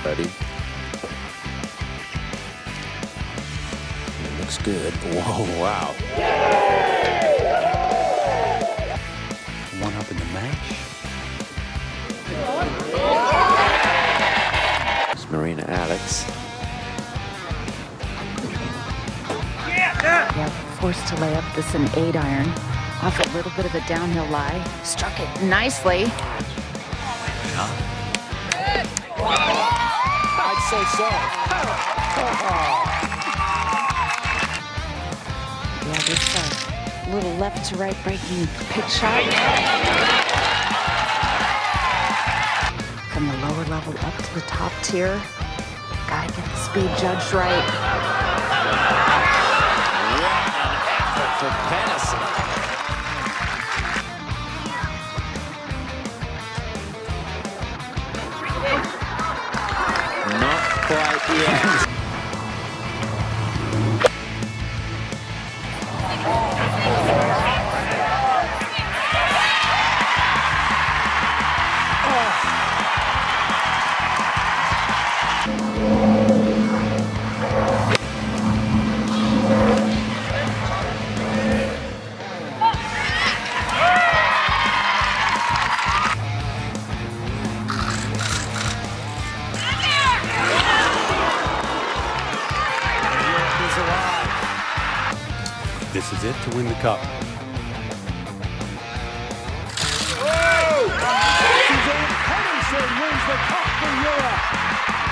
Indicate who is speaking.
Speaker 1: Ready? It looks good. Whoa, wow. One up in the match. It's Marina Alex.
Speaker 2: Yeah, forced to lay up this an 8-iron. Off a little bit of a downhill lie. Struck it nicely.
Speaker 1: I'd say so.
Speaker 2: Yeah, this little left to right breaking pitch shot. From the lower level up to the top tier. Gotta get the speed judged right.
Speaker 1: For Pettersen. Not quite yet.
Speaker 3: This is it to win the cup.
Speaker 4: Suzann Pettersen wins the cup for Europe.